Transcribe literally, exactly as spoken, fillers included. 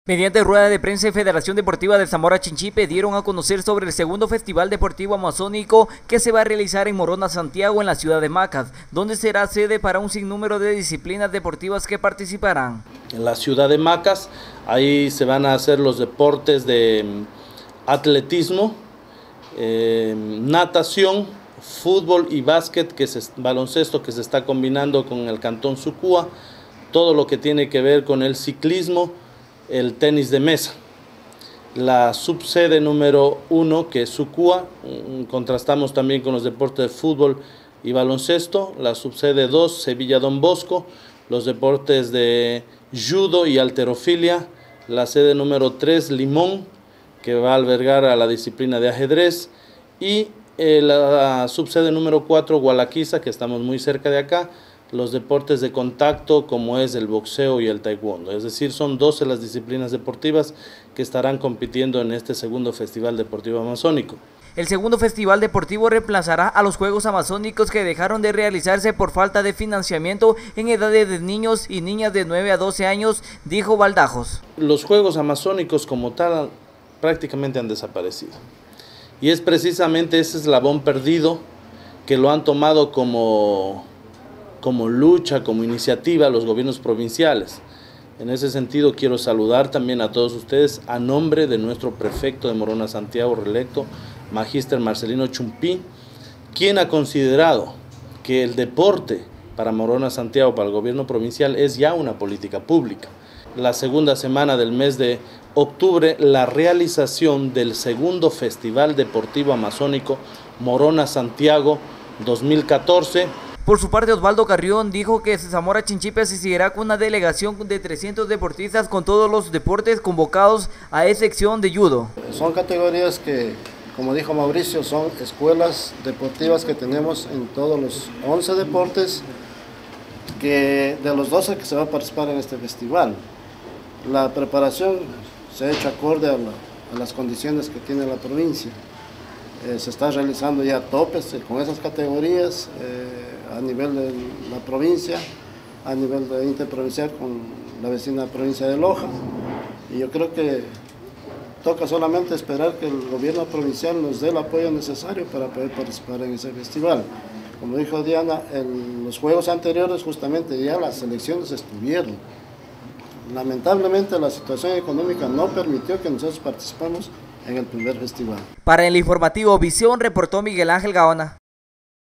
Mediante rueda de prensa, Federación Deportiva de Zamora Chinchipe dieron a conocer sobre el segundo Festival Deportivo Amazónico que se va a realizar en Morona, Santiago, en la ciudad de Macas, donde será sede para un sinnúmero de disciplinas deportivas que participarán. En la ciudad de Macas, ahí se van a hacer los deportes de atletismo, eh, natación, fútbol y básquet, que se, baloncesto que se está combinando con el Cantón Sucúa, todo lo que tiene que ver con el ciclismo, el tenis de mesa. La subsede número uno, que es Sucúa, contrastamos también con los deportes de fútbol y baloncesto. La subsede dos, Sevilla Don Bosco, los deportes de judo y halterofilia. La sede número tres, Limón, que va a albergar a la disciplina de ajedrez. Y eh, la subsede número cuatro, Gualaquiza, que estamos muy cerca de acá, los deportes de contacto como es el boxeo y el taekwondo. Es decir, son doce las disciplinas deportivas que estarán compitiendo en este segundo Festival Deportivo Amazónico. El segundo Festival Deportivo reemplazará a los Juegos Amazónicos que dejaron de realizarse por falta de financiamiento en edades de niños y niñas de nueve a doce años, dijo Baldajos. Los Juegos Amazónicos como tal prácticamente han desaparecido. Y es precisamente ese eslabón perdido que lo han tomado como... como lucha, como iniciativa a los gobiernos provinciales. En ese sentido quiero saludar también a todos ustedes a nombre de nuestro prefecto de Morona Santiago reelecto, Magíster Marcelino Chumpí, quien ha considerado que el deporte para Morona Santiago, para el gobierno provincial, es ya una política pública. La segunda semana del mes de octubre, la realización del segundo Festival Deportivo Amazónico Morona Santiago dos mil catorce. Por su parte, Osvaldo Carrión dijo que Zamora Chinchipe asistirá con una delegación de trescientos deportistas con todos los deportes convocados a excepción de judo. Son categorías que, como dijo Mauricio, son escuelas deportivas que tenemos en todos los once deportes, que de los doce que se va a participar en este festival. La preparación se ha hecho acorde a, la, a las condiciones que tiene la provincia. Eh, se está realizando ya topes eh, con esas categorías eh, a nivel de la provincia, a nivel de interprovincial con la vecina provincia de Loja. Y yo creo que toca solamente esperar que el gobierno provincial nos dé el apoyo necesario para poder participar en ese festival. Como dijo Diana, en los juegos anteriores justamente ya las selecciones estuvieron. Lamentablemente la situación económica no permitió que nosotros participemos en el primer festival. Para el informativo Visión reportó Miguel Ángel Gaona.